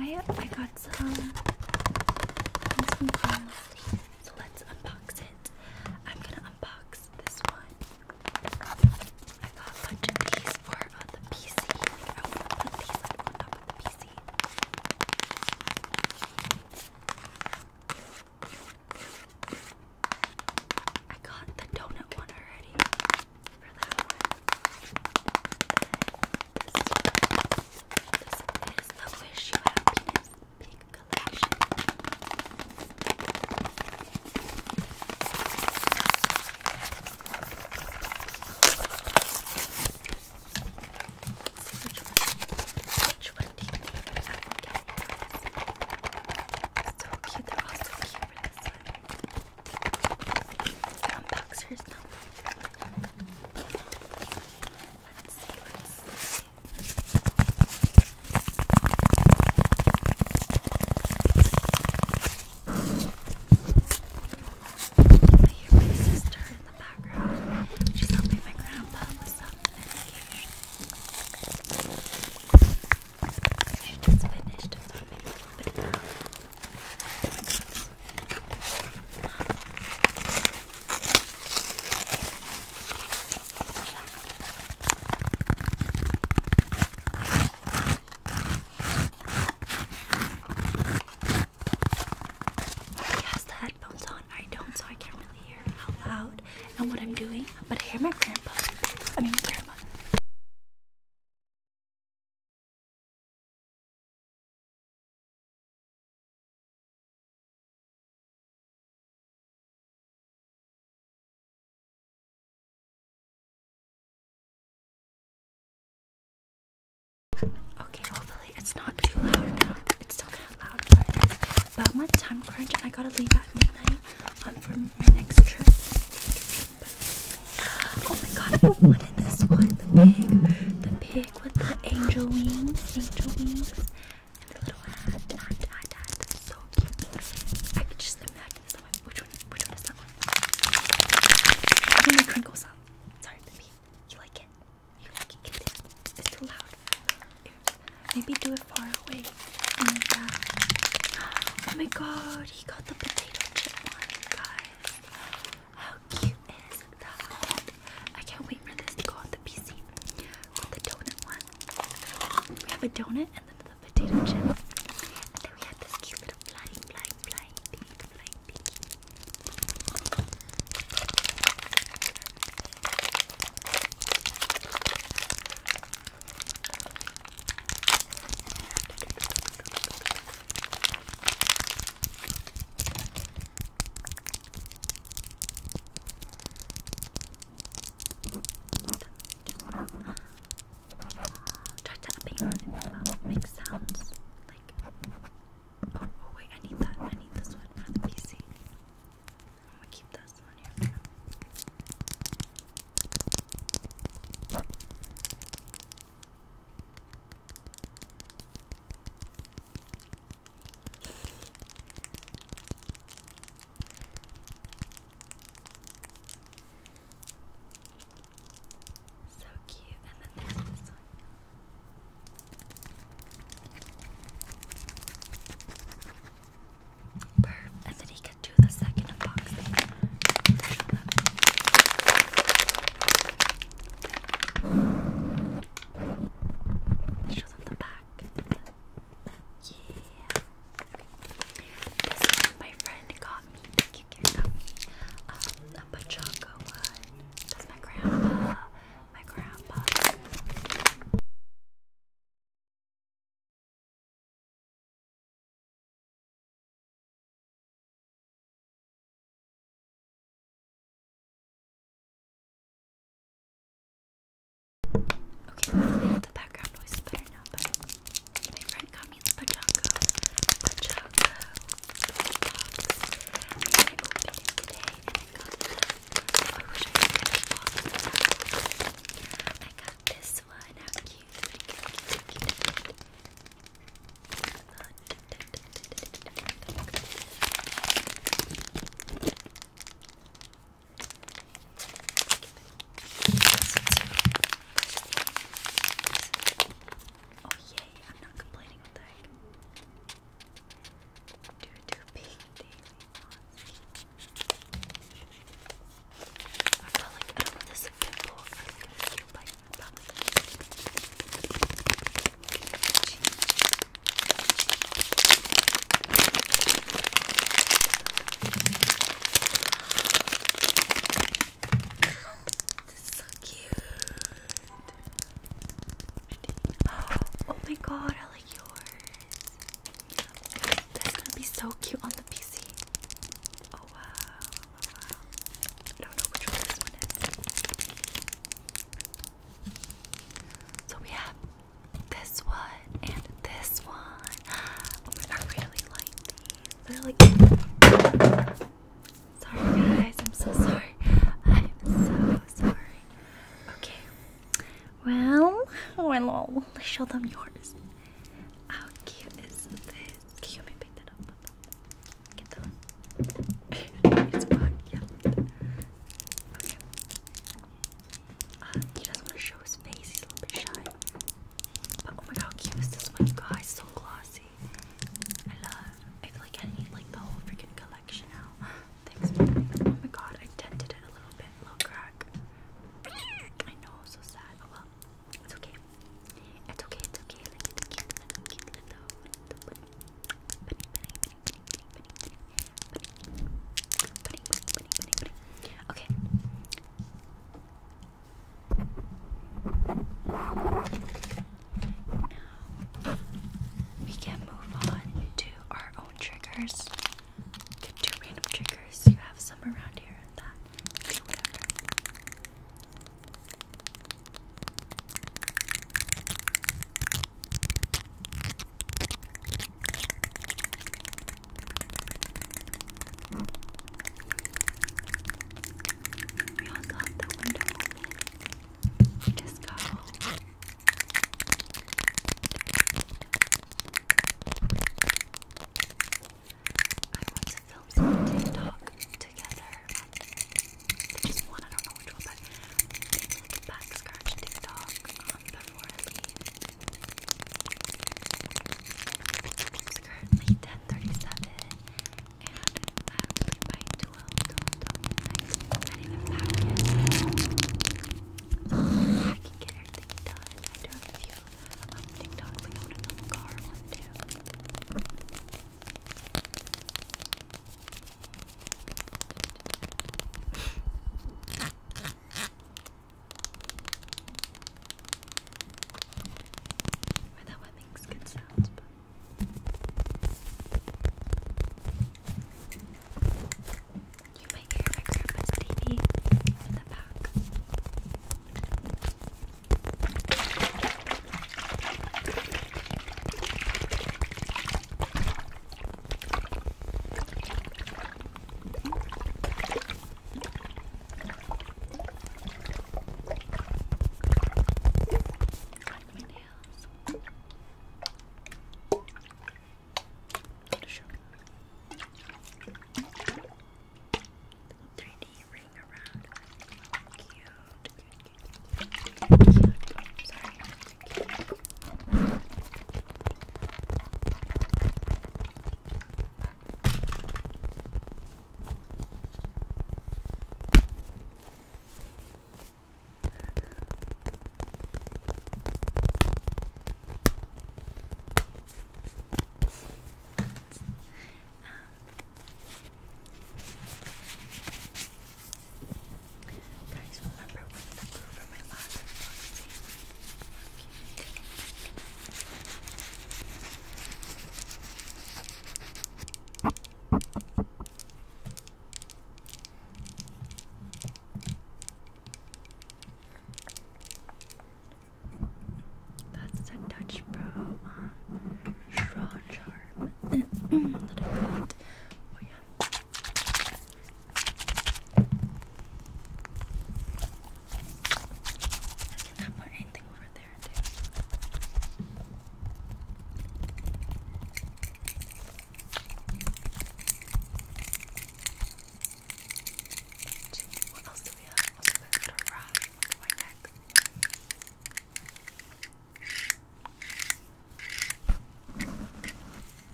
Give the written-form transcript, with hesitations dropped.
anyway, I got some gums. So let's unbox it. I'm gonna unbox this one. I got a bunch of these for the PC. I want to put these up on top of the PC. I got the donut one already for that one. This is the Wish You Happiness Big Collection. Which one do you think I will get? So cute, they're all so cute for this one. The unboxers now. Let's see. I hear my sister in the background. She's helping my grandpa with some medication. She just finished, so I'm maybe a little bit loud. He has the headphones on. I don't, so I can't really hear how loud and what I'm doing. But I hear my grandpa. I mean, my grandma. Okay, hopefully it's not too loud. It's still kind of loud, but I'm on time crunch and I gotta leave at midnight for my next trip. Oh my god, I wanted this one. The pig with the angel wings. Angel wings. And the little hat. So cute. I could just imagine this one. Which one is that one? I think the crinkle sound. Sorry, baby. You like it? You like it? It's too loud. Maybe do it far away. Oh my god, he got the potato chip one, guys. How cute is that? I can't wait for this to go on the PC with the donut one. We have a donut and then the potato chip. And then we have this cute little flying pig. Try tapping on it. Make sounds like like. Sorry, guys. I'm so sorry. I'm so sorry. Okay. Well, I'll show them yours. How cute is this? Can you help me pick that up? Get those. It's fun, yeah. Okay. He doesn't want to show his face. He's a little bit shy. But oh my god, how cute is this one, guys? So glossy. I feel like I need like the whole freaking collection now. Thanks. Oh my god, I dented it a little bit. Little crack. I know, so sad. Oh well. It's okay. It's okay, it's okay. Look at the cute little okay. Now we can move on to our own triggers.